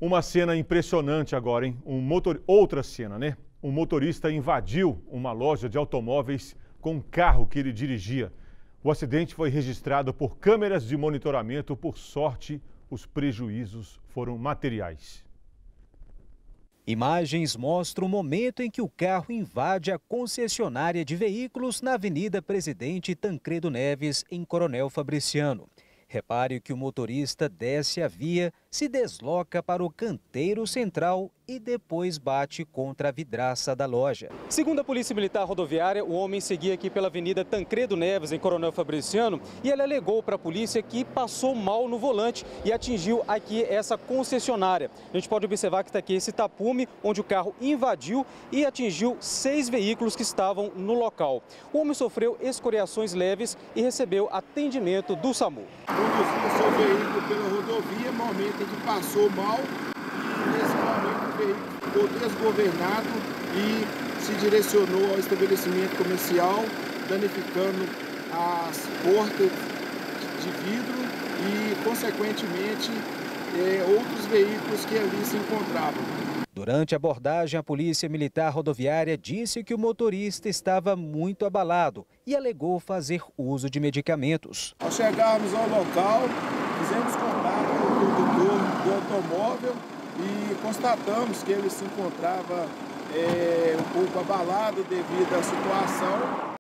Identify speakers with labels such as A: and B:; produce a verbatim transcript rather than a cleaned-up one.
A: Uma cena impressionante agora, hein? Um motor... Outra cena, né? Um motorista invadiu uma loja de automóveis com um carro que ele dirigia. O acidente foi registrado por câmeras de monitoramento. Por sorte, os prejuízos foram materiais.
B: Imagens mostram o momento em que o carro invade a concessionária de veículos na Avenida Presidente Tancredo Neves, em Coronel Fabriciano. Repare que o motorista desce a via, se desloca para o canteiro central e depois bate contra a vidraça da loja.
C: Segundo a Polícia Militar Rodoviária, o homem seguia aqui pela Avenida Tancredo Neves, em Coronel Fabriciano, e ele alegou para a polícia que passou mal no volante e atingiu aqui essa concessionária. A gente pode observar que está aqui esse tapume, onde o carro invadiu e atingiu seis veículos que estavam no local. O homem sofreu escoriações leves e recebeu atendimento do SAMU.
D: Conduzindo seu veículo pela rodovia, momento em que passou mal e nesse momento o veículo ficou desgovernado e se direcionou ao estabelecimento comercial, danificando as portas de vidro e, consequentemente, é, outros veículos que ali se encontravam.
B: Durante a abordagem, a Polícia Militar Rodoviária disse que o motorista estava muito abalado e alegou fazer uso de medicamentos.
D: Ao chegarmos ao local, fizemos contato com o condutor do automóvel e constatamos que ele se encontrava é, um pouco abalado devido à situação.